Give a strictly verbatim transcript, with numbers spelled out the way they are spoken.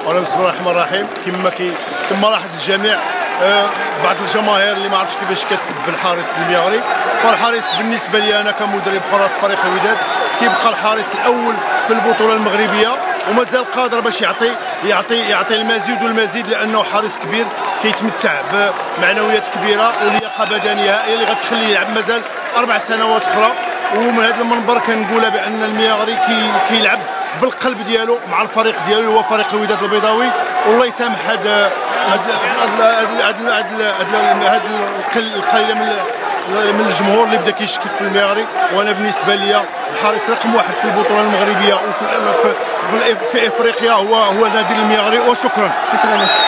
ولا بسم الله الرحمن الرحيم. كما كي كما لاحظ الجميع آه بعض الجماهير اللي ما عرفتش كيفاش كتسب الحارس المغربي، فالحارس بالنسبه لي انا كمدرب حراس فريق الوداد كيبقى الحارس الاول في البطوله المغربيه، ومازال قادر باش يعطي يعطي يعطي المزيد والمزيد، لانه حارس كبير كيتمتع بمعنويات كبيره ولياقه بدنيه هائله اللي غتخليه يلعب مازال اربع سنوات اخرى. ومن هذا المنبر كنقولها بان المياغري كي كيلعب بالقلب ديالو مع الفريق ديالو هو فريق الوداد البيضاوي، والله يسامح هاد هاد هاد هاد القليله من من الجمهور اللي بدا كيشكك في المياغري. وانا بالنسبه لي الحارس رقم واحد في البطوله المغربيه وفي في, في افريقيا هو هو نادي المياغري. وشكرا. شكرا لك.